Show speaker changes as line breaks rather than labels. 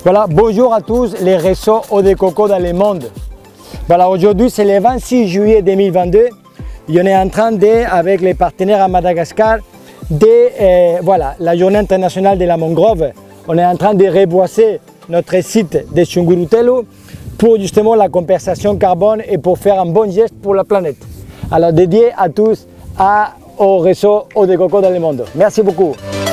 Voilà, bonjour à tous les réseaux eau de coco dans le monde. Voilà, aujourd'hui c'est le 26 juillet 2022. On est en train avec les partenaires à Madagascar, voilà, la journée internationale de la mangrove. On est en train de reboiser notre site de Chungurutelu pour justement la compensation carbone et pour faire un bon geste pour la planète. Alors dédié à tous au réseau eau de coco dans le monde. Merci beaucoup.